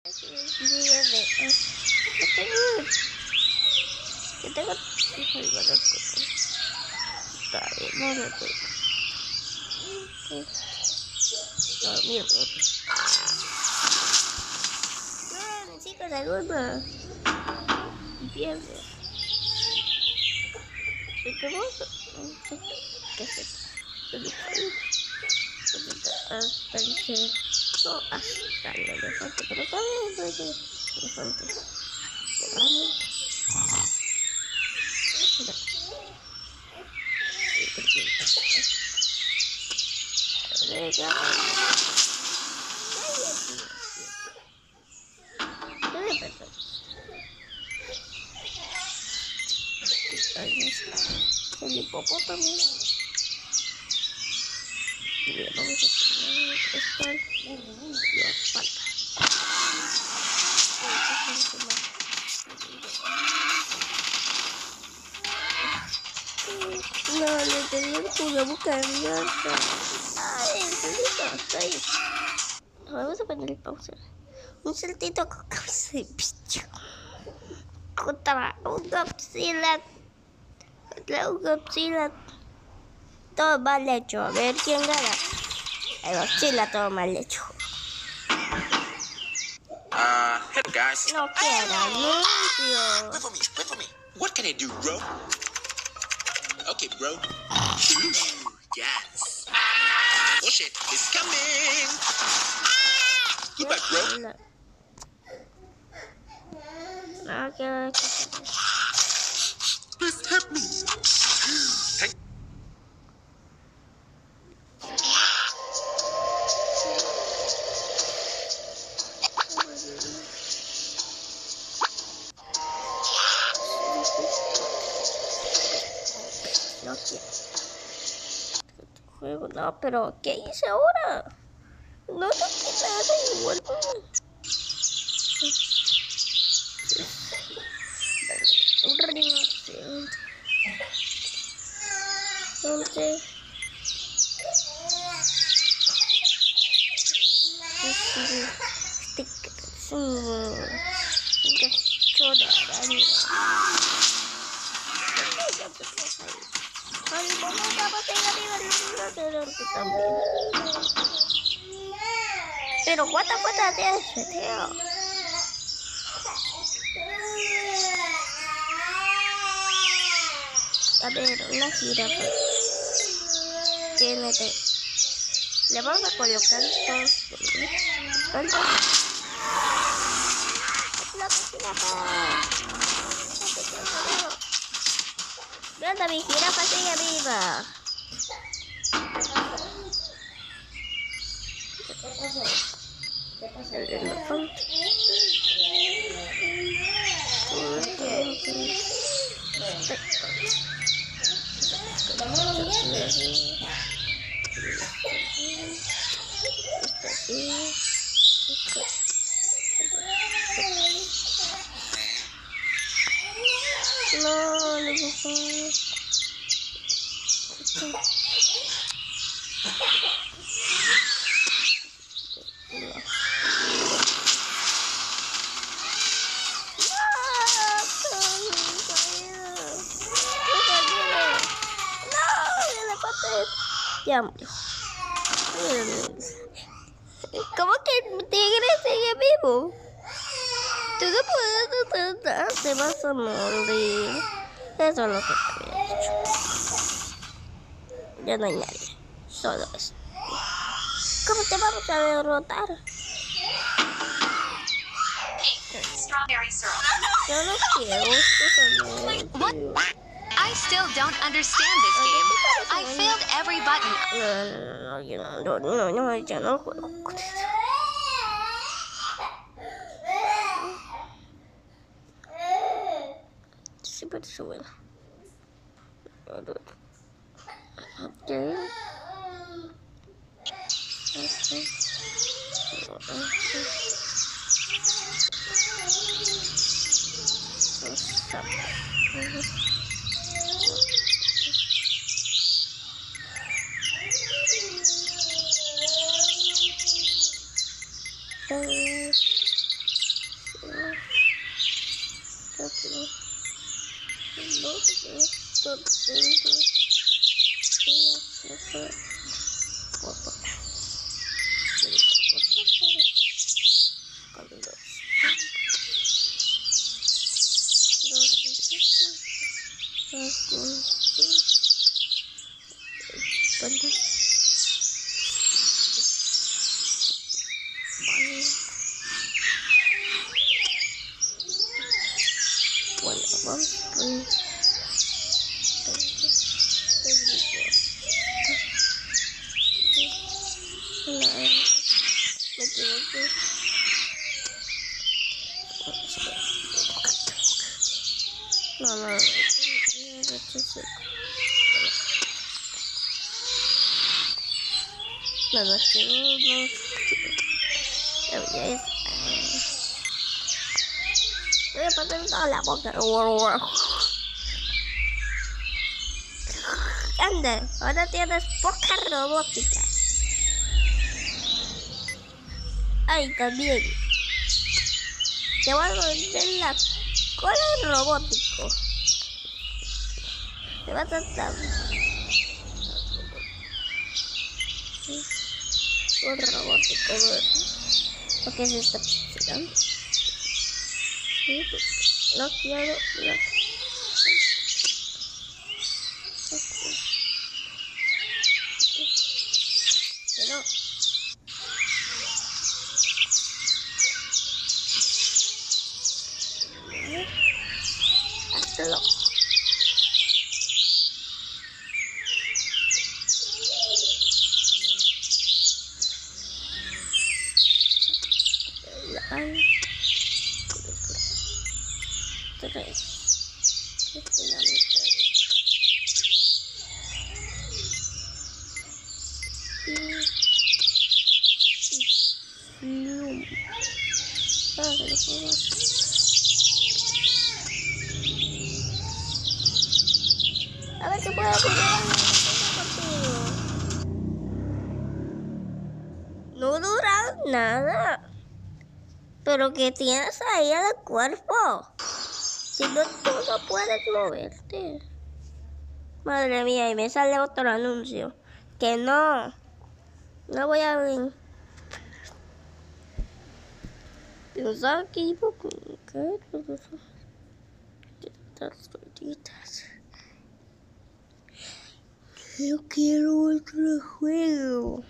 Yo tengo chicos, alguno y pierde. ¿Qué hasta el elefante, pero también puede ser elefante. El hipopótamo. Vamos a poner esta la espalda. No, le tenía una boca abierta. Ay, está ahí. Vamos a poner pausa. Un saltito con cabeza de bicho. Contra un Godzilla. Todo mal hecho. A ver quién gana. El Godzilla todo mal hecho. Hello guys. No quiero anuncio. Wait for me. What can I do, bro? Okay, bro. Yes. Oh shit, it's coming. Goodbye, bro. No quiero. Please help me. No quiero. Juego, no, pero ¿qué hice ahora? No toqué nada igual. Un rinoceronte. Entonces, pero ¿cuántas patas tiene ese tío? A ver, una jirafa. Tiene le vamos a colocar dos. ¿Cuántos? La jirafa. Anda, mi jirafa sigue viva. El elefante. No, ya murió. ¿Cómo que el tigre sigue vivo? Tú no puedes intentar, te vas a morir. Eso es lo que te había dicho. Ya no hay nadie, solo es. ¿Cómo te vamos a derrotar? Yo no quiero esto también. I still don't understand this game. I failed every button. No, yo no juego con eso. Sí, pero eso bueno. Okay. Bueno, vamos a poner me equivoqué. No, nada, es que no. Voy a poner toda la boca. Anda, ahora tienes boca robótica. Ay, también. Te voy a poner la cola robótico. Te vas a estar. Un robótico, ¿por qué se está pisando? No quiero. No. Pero. Hazlo. A ver si puedo no dura nada. Pero que tienes ahí en el cuerpo. Si no, tú no puedes moverte. Madre mía, y me sale otro anuncio. Que no. No voy a ver. Pensaba que iba a colocar estas rueditas. Yo quiero otro juego.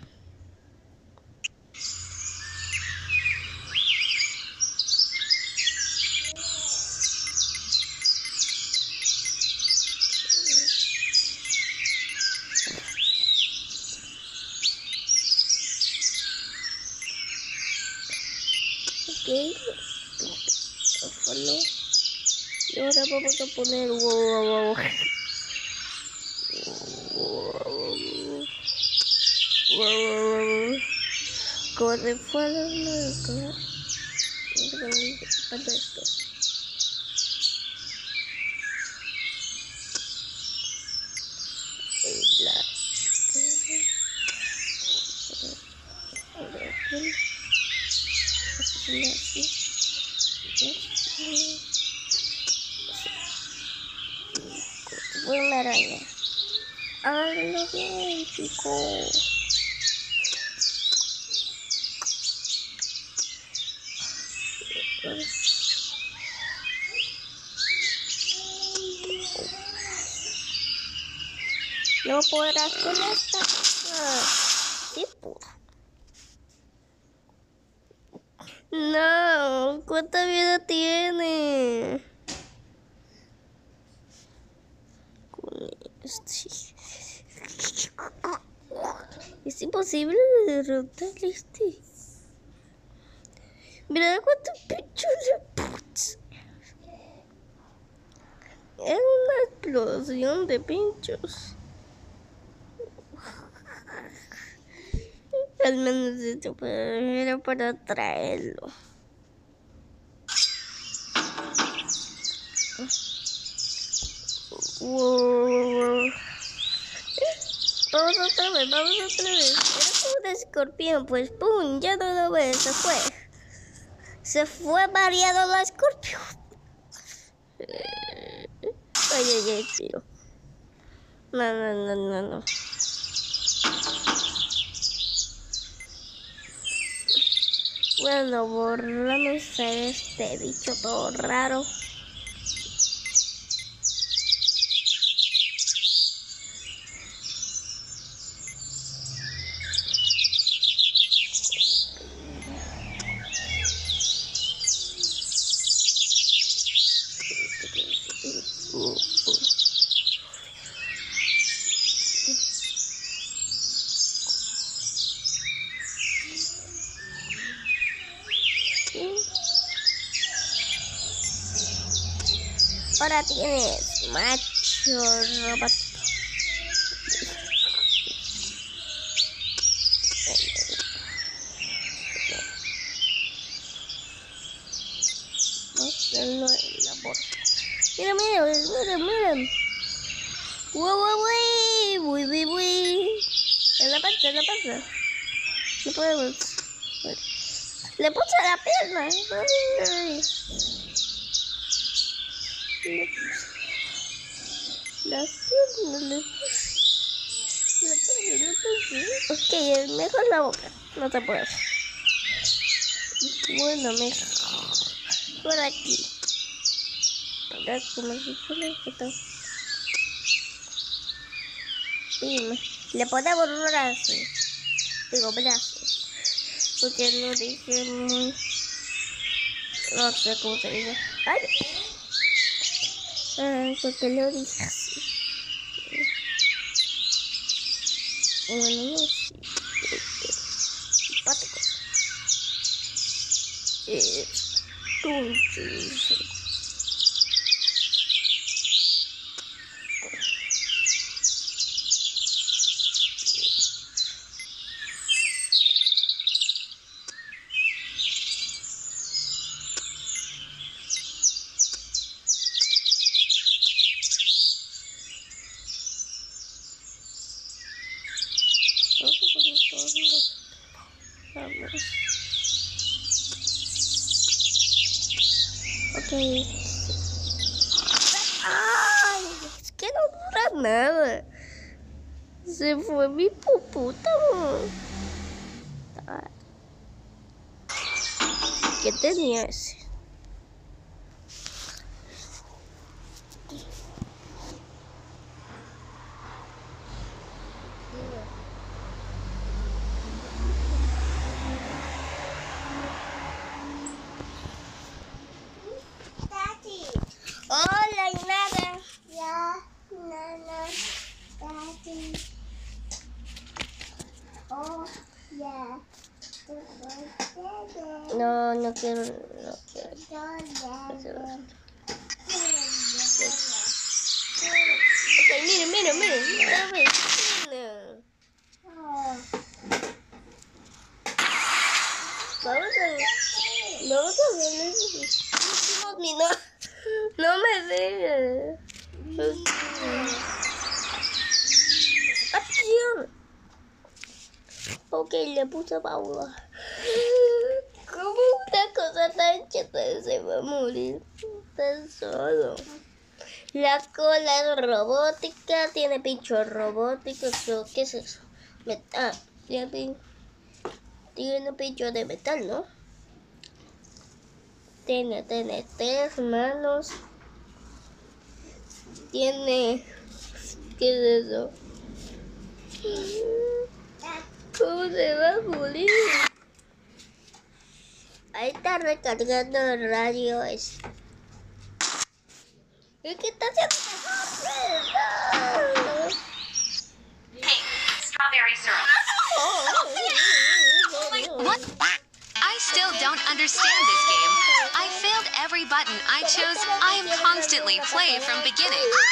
Ok, ojalá. Y ahora vamos a poner como si fuera una para esto. Fue una araña. Háganlo bien, chicos. No podrás con esta. Sí pudo. No, ¿cuánta vida tiene? Con este. Es imposible derrotar este. Mira cuántos pinchos le puse. Es una explosión de pinchos. Al menos esto era para traerlo. Wow. Vamos otra vez. Era como un escorpión, pues pum, ya no lo ves, se fue. Se fue mareado la escorpión. Ay, tío. No. Bueno, borramos a este bicho todo raro. Ahora tienes macho robótico. Vamos a hacerlo en la boca. Miren. Uy. En la panza. No podemos. Le puse la pierna. Ay. Las piernas le puse. Ok, mejor la boca. No te puedo hacer. Bueno, mejor por aquí. Ahora como si fuera esto. Sí, le ponemos brazos. Digo brazos. Porque lo dije muy... No sé cómo se dice. Ay, porque lo dije así. Bueno, no sé. Simpático. Entonces... Vamos. Ok. Ay, es que no dura nada. Se fue mi puputa. ¿Qué tenía ese? Hola, y nada. Ya, nana, daddy. Oh, yeah. No quiero. Ok, miren. Vamos a ver los últimos minutos. No me dejes. ¡Acción! Ok, le puse pausa. ¿Cómo una cosa tan chata se va a morir tan solo? La cola es robótica, tiene pinchos robóticos. ¿Qué es eso? Metal. Tiene pincho de metal, ¿no? Tiene 3 manos. Tiene... ¿Qué es eso? ¿Cómo se va a morir? Ahí está recargando el radio. ¿Es que está haciendo mejor? Pink strawberry syrup. What? I still don't understand this game. I failed every button I chose. I am constantly play from beginning.